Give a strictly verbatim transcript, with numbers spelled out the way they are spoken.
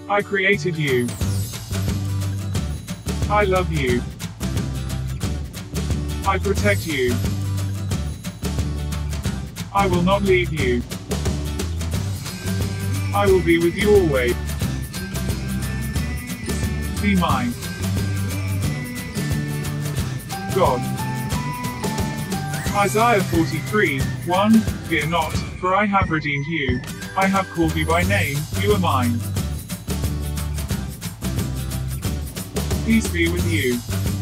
I created you. I love you. I protect you. I will not leave you. I will be with you always. Be mine. God. Isaiah forty-three, one, Fear not, for I have redeemed you. I have called you by name, you are mine. Peace be with you.